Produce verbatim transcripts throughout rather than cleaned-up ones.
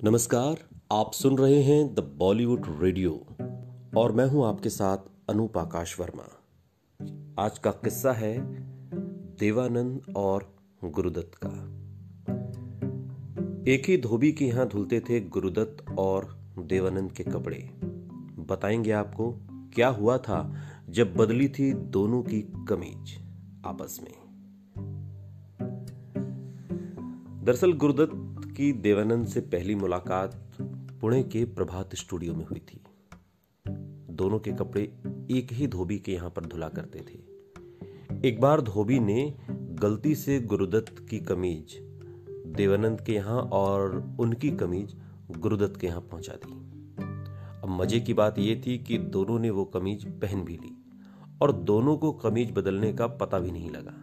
नमस्कार। आप सुन रहे हैं द बॉलीवुड रेडियो और मैं हूं आपके साथ अनूप आकाश वर्मा। आज का किस्सा है देवानंद और गुरुदत्त का। एक ही धोबी के यहां धुलते थे गुरुदत्त और देवानंद के कपड़े। बताएंगे आपको क्या हुआ था जब बदली थी दोनों की कमीज आपस में। दरअसल गुरुदत्त की देवानंद से पहली मुलाकात पुणे के प्रभात स्टूडियो में हुई थी। दोनों के कपड़े एक ही धोबी के यहां पर धुला करते थे। एक बार धोबी ने गलती से गुरुदत्त की कमीज देवानंद के यहां और उनकी कमीज गुरुदत्त के यहां पहुंचा दी। अब मजे की बात यह थी कि दोनों ने वो कमीज पहन भी ली और दोनों को कमीज बदलने का पता भी नहीं लगा।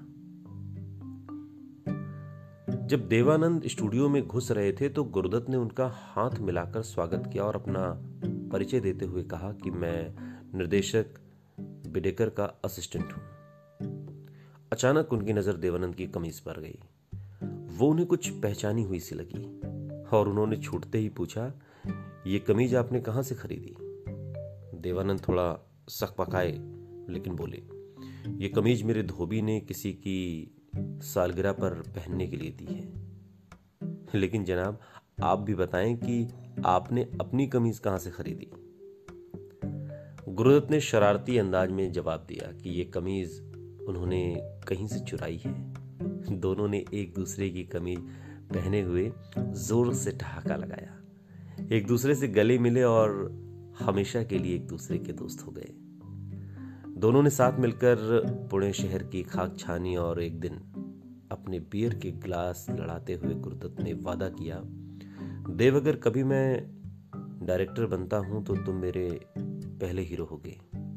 जब देवानंद स्टूडियो में घुस रहे थे तो गुरुदत्त ने उनका हाथ मिलाकर स्वागत किया और अपना परिचय देते हुए कहा कि मैं निर्देशक बिडेकर का असिस्टेंट हूं। अचानक उनकी नजर देवानंद की कमीज पर गई। वो उन्हें कुछ पहचानी हुई सी लगी और उन्होंने छूटते ही पूछा, ये कमीज आपने कहां से खरीदी? देवानंद थोड़ा सकपकाए लेकिन बोले, ये कमीज मेरे धोबी ने किसी की सालगिरह पर पहनने के लिए दी है। लेकिन जनाब, आप भी बताएं कि आपने अपनी कमीज कहां से खरीदी? गुरुदत्त ने शरारती अंदाज में जवाब दिया कि यह कमीज उन्होंने कहीं से चुराई है। दोनों ने एक दूसरे की कमीज पहने हुए जोर से ठहाका लगाया, एक दूसरे से गले मिले और हमेशा के लिए एक दूसरे के दोस्त हो गए। दोनों ने साथ मिलकर पुणे शहर की खाक छानी और एक दिन अपने बियर के गिलास लड़ाते हुए गुरुदत्त ने वादा किया, देव अगर कभी मैं डायरेक्टर बनता हूं तो तुम मेरे पहले हीरो होगे।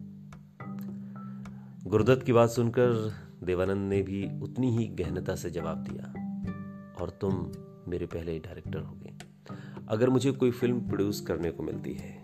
गुरुदत्त की बात सुनकर देवानंद ने भी उतनी ही गहनता से जवाब दिया, और तुम मेरे पहले डायरेक्टर होगे अगर मुझे कोई फिल्म प्रोड्यूस करने को मिलती है।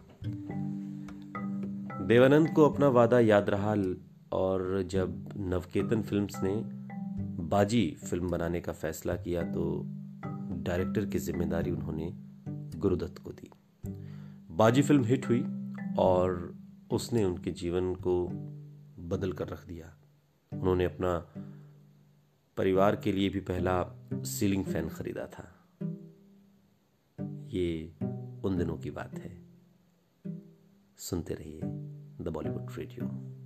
देवानंद को अपना वादा याद रहा और जब नवकेतन फिल्म्स ने बाजी फिल्म बनाने का फैसला किया तो डायरेक्टर की जिम्मेदारी उन्होंने गुरुदत्त को दी। बाजी फिल्म हिट हुई और उसने उनके जीवन को बदल कर रख दिया। उन्होंने अपना परिवार के लिए भी पहला सीलिंग फैन खरीदा था। ये उन दिनों की बात है। सुनते रहिए द बॉलीवुड रेडियो।